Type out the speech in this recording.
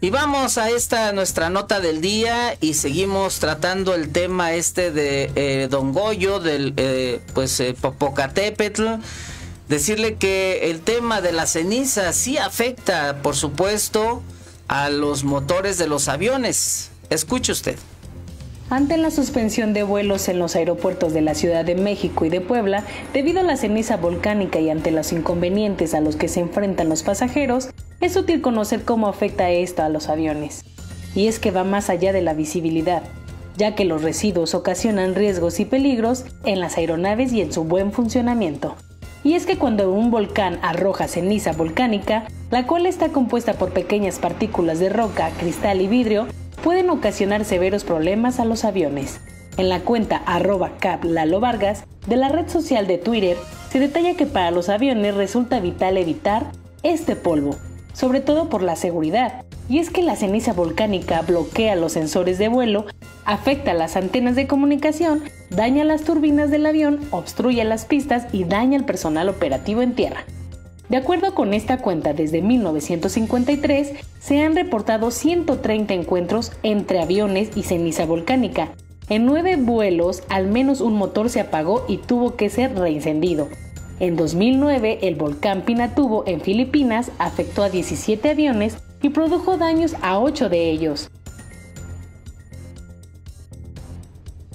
Y vamos a esta nuestra nota del día y seguimos tratando el tema de Don Goyo, del Popocatépetl. Decirle que el tema de la ceniza sí afecta, por supuesto, a los motores de los aviones. Escuche usted. Ante la suspensión de vuelos en los aeropuertos de la Ciudad de México y de Puebla, debido a la ceniza volcánica y ante los inconvenientes a los que se enfrentan los pasajeros, es útil conocer cómo afecta esto a los aviones. Y es que va más allá de la visibilidad, ya que los residuos ocasionan riesgos y peligros en las aeronaves y en su buen funcionamiento. Y es que cuando un volcán arroja ceniza volcánica, la cual está compuesta por pequeñas partículas de roca, cristal y vidrio, pueden ocasionar severos problemas a los aviones. En la cuenta @caplalovargas de la red social de Twitter se detalla que para los aviones resulta vital evitar este polvo, sobre todo por la seguridad, y es que la ceniza volcánica bloquea los sensores de vuelo, afecta las antenas de comunicación, daña las turbinas del avión, obstruye las pistas y daña al personal operativo en tierra. De acuerdo con esta cuenta, desde 1953 se han reportado 130 encuentros entre aviones y ceniza volcánica. En 9 vuelos, al menos un motor se apagó y tuvo que ser reencendido. En 2009, el volcán Pinatubo en Filipinas afectó a 17 aviones y produjo daños a 8 de ellos.